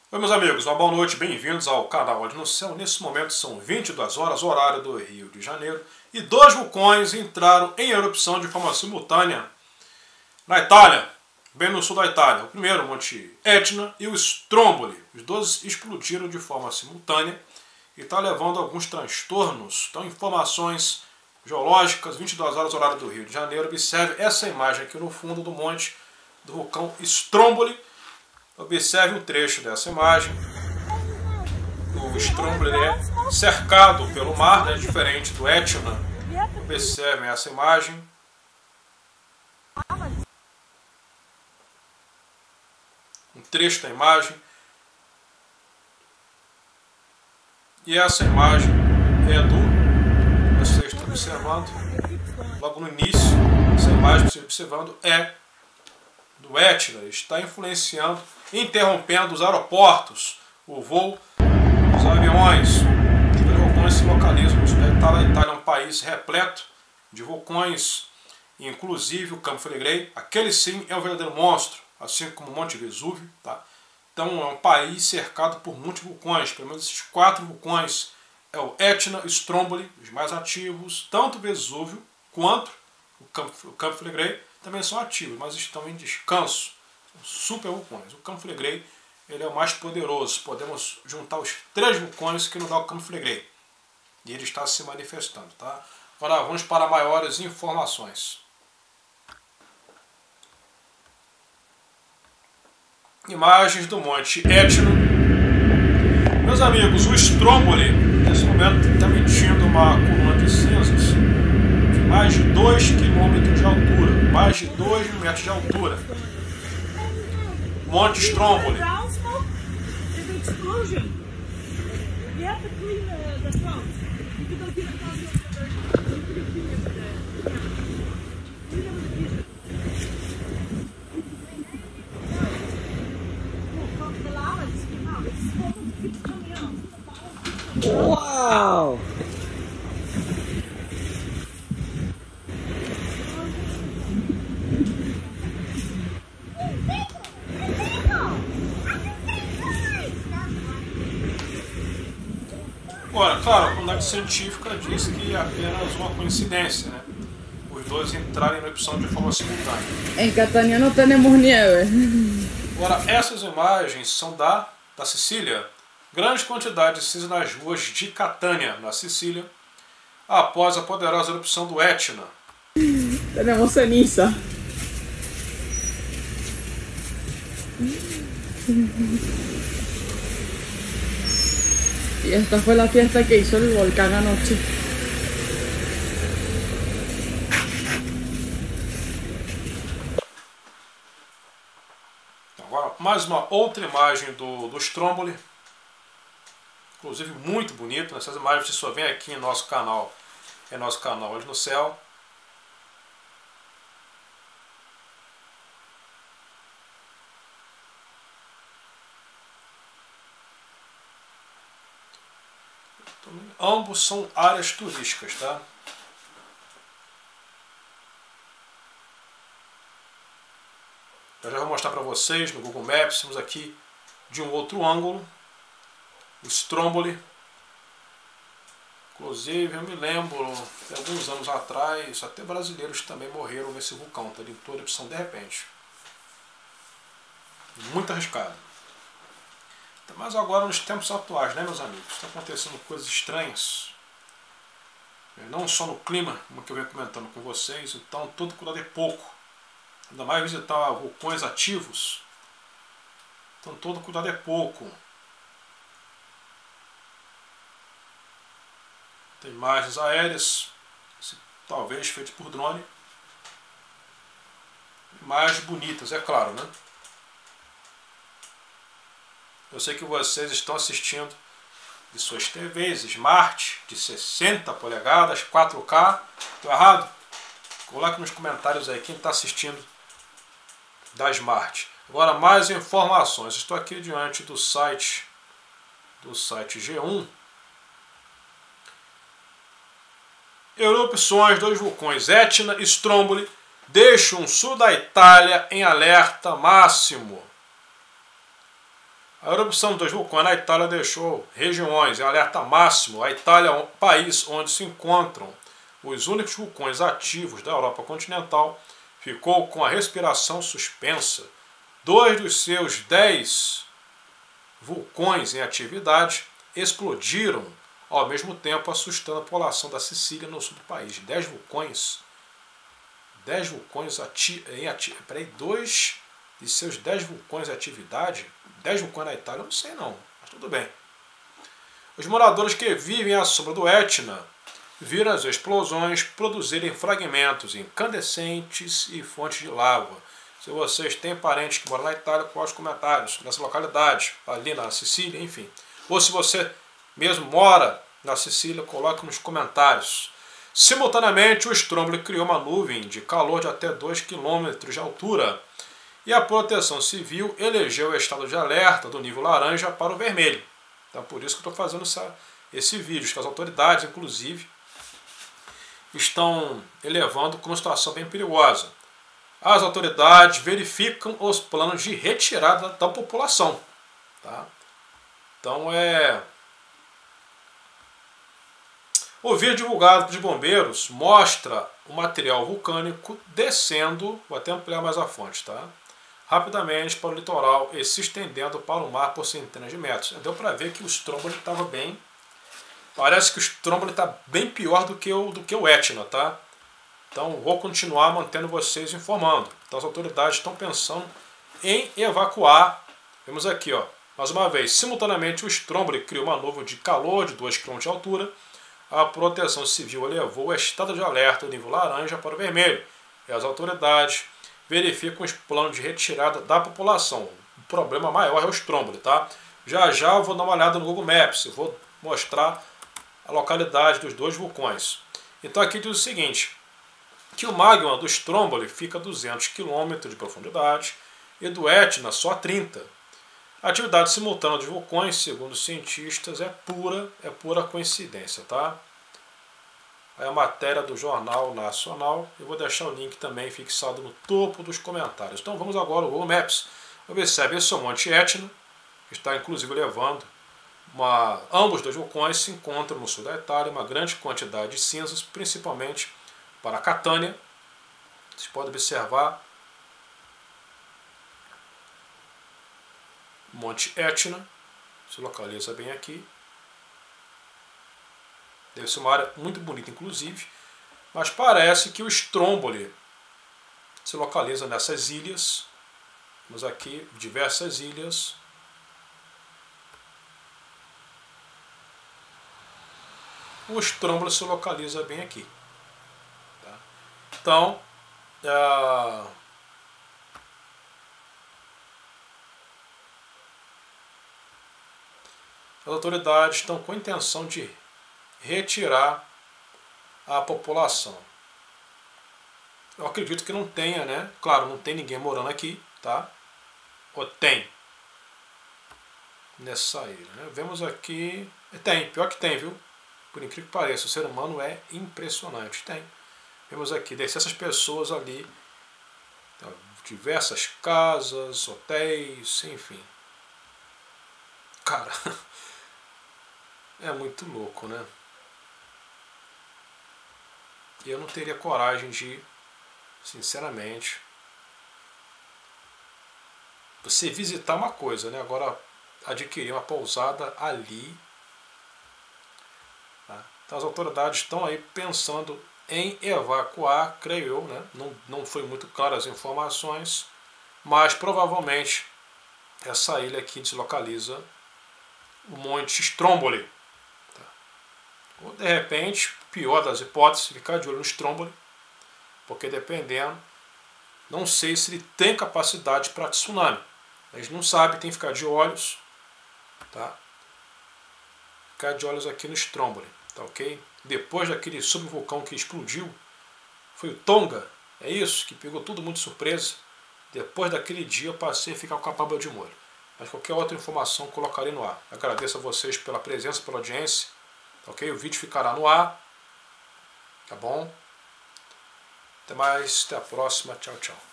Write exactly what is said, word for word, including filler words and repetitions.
Oi, meus amigos, uma boa noite, bem-vindos ao canal Olhos no Céu. Nesse momento são vinte e duas horas, horário do Rio de Janeiro, e dois vulcões entraram em erupção de forma simultânea na Itália, bem no sul da Itália. O primeiro, o Monte Etna, e o Stromboli. Os dois explodiram de forma simultânea e está levando alguns transtornos. Então, informações geológicas, vinte e duas horas, horário do Rio de Janeiro. Observe essa imagem aqui no fundo do monte do vulcão Stromboli. Observe um trecho dessa imagem. O Stromboli é cercado pelo mar, né, diferente do Etna. Observem essa imagem. Um trecho da imagem. E essa imagem é do... Vocês estão observando. Logo no início, essa imagem que vocês estão observando é do Etna. Está influenciando, interrompendo os aeroportos, o voo dos aviões. Os vulcões se localizam. A Itália é um país repleto de vulcões, inclusive o Campo Flegrei. Aquele sim é um verdadeiro monstro, assim como o Monte Vesúvio. Tá? Então é um país cercado por muitos vulcões. Pelo menos esses quatro vulcões é o Etna, o Stromboli, os mais ativos. Tanto o Vesúvio quanto o Campo, o Campo Flegrei também são ativos, mas estão em descanso. São super vulcões. O Campo Flegrei ele é o mais poderoso. Podemos juntar os três vulcões que nos dá o Campo Flegrei. E ele está se manifestando. Tá? Agora vamos para maiores informações. Imagens do Monte Etna. Meus amigos, o Stromboli nesse momento está emitindo uma coluna de cinzas de mais de dois quilômetros de altura. Mais de dois metros de altura. Monte Stromboli. Uau! Agora, claro, a comunidade científica diz que é apenas uma coincidência, né? Os dois entrarem na erupção de forma simultânea. Em Catania não temos neve. Agora, essas imagens são da, da Sicília. Grande quantidade de cinza nas ruas de Catania, na Sicília, após a poderosa erupção do Etna. Tenemos ceniza. Y esta fue la fiesta que hizo el volcán anoche. Agora, mais uma outra imagem do, do Stromboli. Inclusive muito bonito. Essas imagens você só vem aqui em nosso canal. É nosso canal Olhos no Céu. Ambos são áreas turísticas, tá? Eu já vou mostrar para vocês no Google Maps. Temos aqui de um outro ângulo o Stromboli. Inclusive eu me lembro de alguns anos atrás, até brasileiros também morreram nesse vulcão, tá? Ele entrou em erupção de repente. Muito arriscado. Mas agora nos tempos atuais, né, meus amigos? Está acontecendo coisas estranhas. Não só no clima, como que eu venho comentando com vocês. Então todo cuidado é pouco. Ainda mais visitar vulcões ativos. Então todo cuidado é pouco. Tem imagens aéreas, talvez feitas por drone. Imagens bonitas, é claro, né? Eu sei que vocês estão assistindo de suas T Vs Smart de sessenta polegadas, quatro K. Estou errado? Coloque nos comentários aí quem está assistindo da Smart. Agora mais informações. Estou aqui diante do site do site G um. Erupções dos vulcões Etna e Stromboli deixam o sul da Itália em alerta máximo. A erupção dos vulcões na Itália deixou regiões em alerta máximo. A Itália é um país onde se encontram os únicos vulcões ativos da Europa continental. Ficou com a respiração suspensa. Dois dos seus dez vulcões em atividade explodiram ao mesmo tempo, assustando a população da Sicília no sul do país. Dez vulcões. Dez vulcões ati em atividade. Peraí, dois de seus dez vulcões em atividade. Dez vulcões na Itália, eu não sei não, mas tudo bem. Os moradores que vivem à sombra do Etna viram as explosões produzirem fragmentos incandescentes e fontes de lava. Se vocês têm parentes que moram na Itália, coloque os comentários nessa localidade, ali na Sicília, enfim. Ou se você mesmo mora na Sicília, coloque nos comentários. Simultaneamente, o Stromboli criou uma nuvem de calor de até dois quilômetros de altura e a Proteção Civil elegeu o estado de alerta do nível laranja para o vermelho. Então, por isso que eu estou fazendo essa, esse vídeo, que as autoridades, inclusive, estão elevando como uma situação bem perigosa. As autoridades verificam os planos de retirada da população. Tá? Então, é... O vídeo divulgado pelos bombeiros mostra o material vulcânico descendo, vou até ampliar mais a fonte, tá? Rapidamente para o litoral e se estendendo para o mar por centenas de metros. Deu para ver que o Stromboli estava bem... Parece que o Stromboli está bem pior do que, o, do que o Etna, tá? Então vou continuar mantendo vocês informando. Então as autoridades estão pensando em evacuar. Vemos aqui, ó, mais uma vez, simultaneamente o Stromboli criou uma nuvem de calor de dois quilômetros de altura. A Proteção Civil elevou o estado de alerta do nível laranja para o vermelho. E as autoridades verificam os planos de retirada da população. O problema maior é o Stromboli, tá? Já já eu vou dar uma olhada no Google Maps. Eu vou mostrar a localidade dos dois vulcões. Então aqui diz o seguinte, que o magma do Stromboli fica a duzentos quilômetros de profundidade e do Etna só a trinta. A atividade simultânea dos vulcões, segundo os cientistas, é pura, é pura coincidência, tá? Aí a matéria do Jornal Nacional, eu vou deixar o link também fixado no topo dos comentários. Então vamos agora ao Google Maps. Observe, esse é o Monte Etna, que está inclusive levando uma... Ambos dois vulcões se encontram no sul da Itália, uma grande quantidade de cinzas, principalmente para Catânia. Vocês podem observar Monte Etna, se localiza bem aqui. Deve ser uma área muito bonita, inclusive, mas parece que o Stromboli se localiza nessas ilhas. Temos aqui diversas ilhas. O Stromboli se localiza bem aqui. Tá? Então, a... as autoridades estão com a intenção de retirar a população. Eu acredito que não tenha, né? Claro, não tem ninguém morando aqui, tá? Ou tem? Nessa ilha, né? Vemos aqui... Tem, pior que tem, viu? Por incrível que pareça, o ser humano é impressionante. Tem. Vemos aqui, descer essas pessoas ali. Então, diversas casas, hotéis, enfim. Cara, é muito louco, né? E eu não teria coragem de, sinceramente, você visitar uma coisa, né? Agora adquirir uma pousada ali. Tá? Então as autoridades estão aí pensando em evacuar, creio eu, né? Não, não foi muito claro as informações, mas provavelmente essa ilha aqui deslocaliza o Monte Stromboli. Tá? Ou de repente, pior das hipóteses, ficar de olho no Stromboli, porque dependendo, não sei se ele tem capacidade para tsunami. A gente não sabe, tem que ficar de olhos, tá? Ficar de olhos aqui no Stromboli, tá ok? Depois daquele subvulcão que explodiu, foi o Tonga, é isso, que pegou todo mundo de surpresa. Depois daquele dia eu passei a ficar com a paba de molho. Mas qualquer outra informação eu colocarei no ar. Agradeço a vocês pela presença, pela audiência, tá ok? O vídeo ficará no ar, tá bom? Até mais, até a próxima, tchau, tchau.